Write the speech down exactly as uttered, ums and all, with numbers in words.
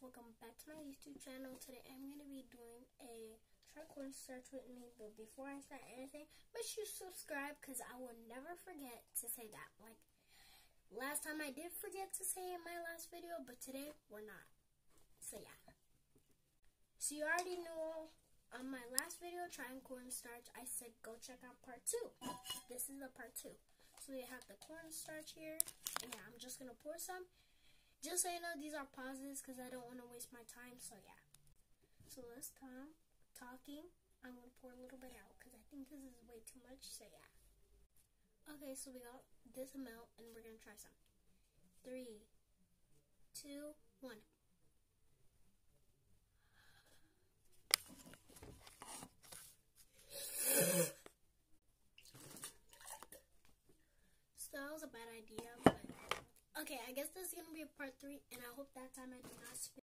welcome back to my YouTube channel. Today I'm going to be doing a try cornstarch with me, but before I start anything, make sure you subscribe because I will never forget to say that. Like, last time I did forget to say in my last video, but today we're not. So yeah. So you already know on my last video, trying cornstarch, I said go check out part two. This is the part two. So we have the cornstarch here, and yeah, I'm just going to pour some. Just so you know, these are pauses because I don't want to waste my time, so yeah. So let's stop talking. I'm going to pour a little bit out because I think this is way too much, so yeah. Okay, so we got this amount, and we're going to try some. Three, two, one. So that was a bad idea, but okay, I guess this is going to be a part three, and I hope that time I do not spit.